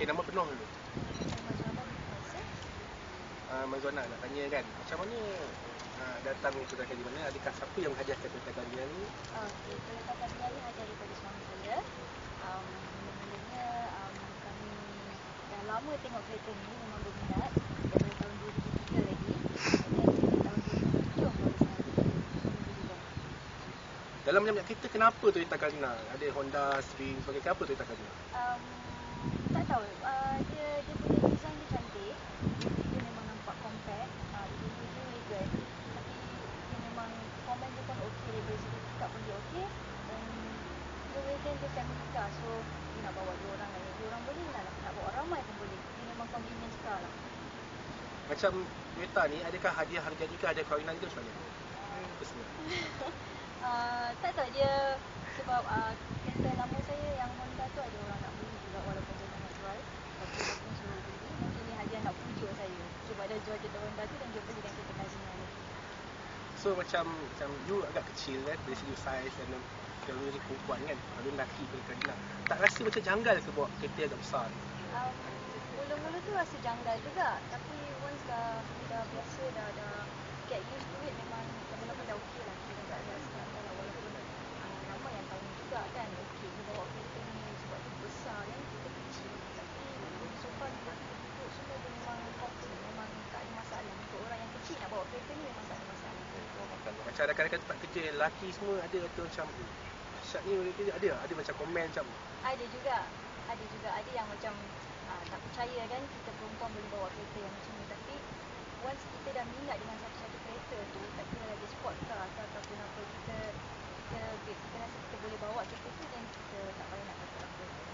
nama penuh dulu. Saya Mazwana nak tanya kan, macam mana datang Toyota Cardina? Adakah siapa yang menghadiahkan Toyota Cardina ni? Okey, Toyota Cardina ni hadiah daripada suami saya. Mula-mulanya kami dah lama tengok kereta ni, memang berminat daripada tahun 2003 lagi. Dan tahun 2007 baru saya beli juga. Dalam banyak kereta, kenapa Toyota Cardina? Ada Honda, Spring, sebagai apa Toyota Cardina? Tak tahu, dia punya design dia cantik. Dia memang nampak compact. Dia elegant. Tapi dia memang performance dia pun okey, daripada segi pick up pun dia okey. Dan dia wagon dia family car, so dia nak bawa 2 orang lagi, 2 orang boleh, nak bawa ramai pun boleh. Dia memang convenience car lah. Macam Toyota ni, adakah hadiah harga juga, ada kawinan juga macam mana? Tak tahu dia, sebab kereta lama saya yang Honda tu ada orang nak beli juga, walaupun saya tak nak jual. Tapi dia pun suruh beli. Mungkin ni hadiah nak pujuk saya sebab dia jual kereta Honda tu dan dia belikan kereta Cardina ni. So macam you agak kecil kan, dari segi size dan kalau ni perempuan kan, kalau lelaki pun Cardina, tak rasa macam janggal ke bawa kereta agak besar ni? Mula-mula tu rasa janggal juga, tapi once dah biasa, dah get used to it, memang lama-lama dah okey lah. Kita tak ada rasa janggal lah, walaupun ramai yang tahu juga kan, okey dia bawa kereta ni sebab dia besar kan, kita kecil. Tapi so far bila kita duduk semua, dia memang comfy, memang tak ada masalah. Untuk orang yang kecil nak bawa kereta ni memang tak ada masalah. Macam rakan-rakan tempat kerja lelaki semua ada kata macam Syad ni boleh kerja, ada macam komen macam Ada juga ada yang macam tak percaya kan kita perempuan boleh bawa kereta yang macam ni. Tapi once kita dah minat dengan satu-satu kereta tu, tak kira dia sport car ataupun apa, kita rasa kita boleh bawa kereta tu, dan kita tak payah nak takut apa.